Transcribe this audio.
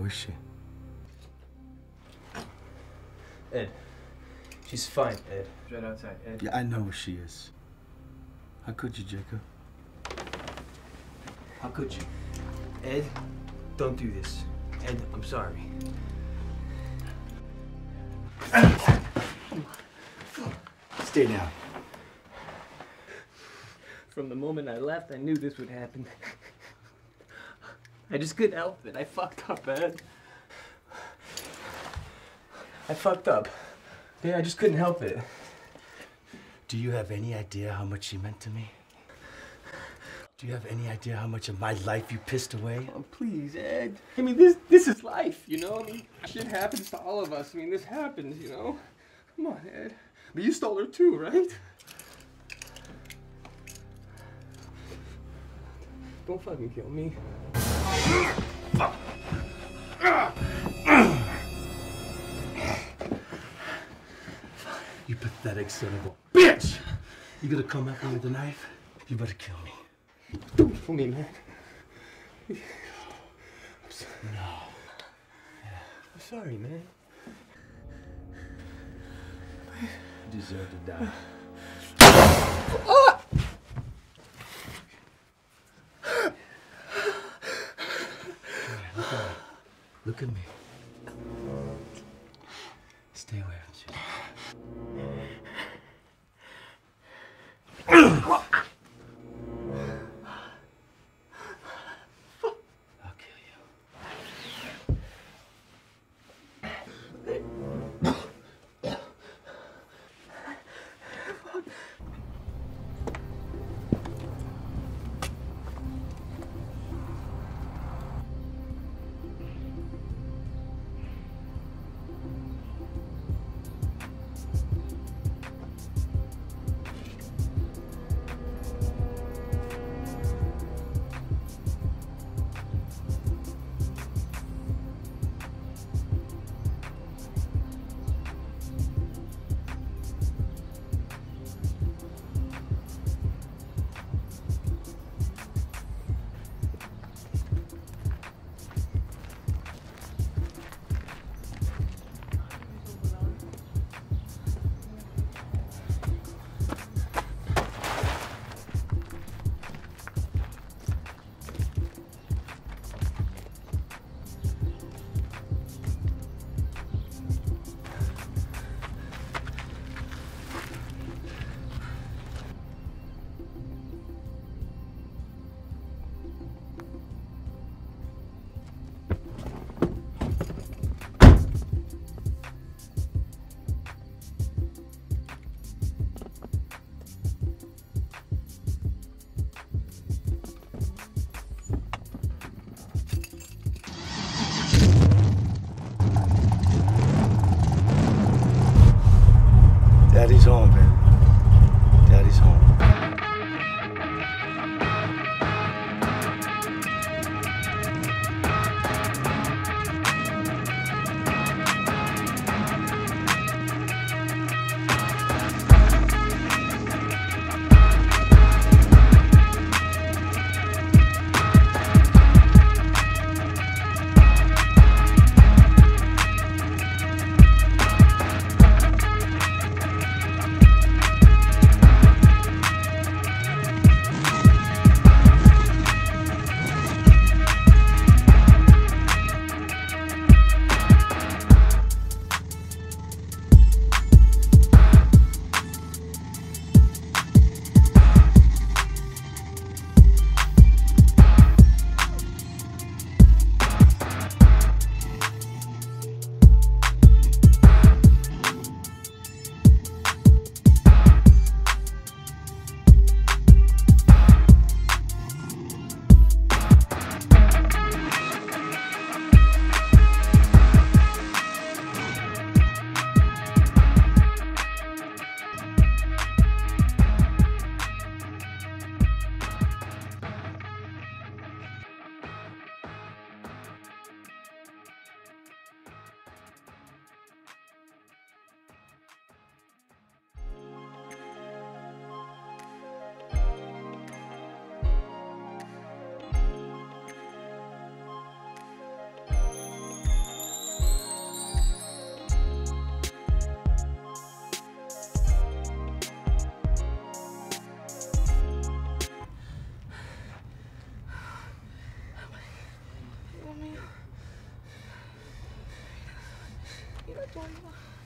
is she? Ed. She's fine, Ed. Right outside, Ed. Yeah, I know where she is. How could you, Jacob? How could you? Ed, don't do this. Ed, I'm sorry. Stay down. From the moment I left, I knew this would happen. I just couldn't help it. I fucked up, Ed. I fucked up. Yeah, I just couldn't help it. Do you have any idea how much she meant to me? Do you have any idea how much of my life you pissed away? Oh, please, Ed. I mean, this is life, you know? I mean, shit happens to all of us. I mean, this happens, you know? Come on, Ed. But you stole her too, right? Don't fucking kill me. You pathetic son of a bitch! You gonna come at me with a knife? You better kill me. Don't kill me, man. No. I'm sorry, man. You deserve to die. Look at me. Stay away from Susan. I'll kill you. adore you.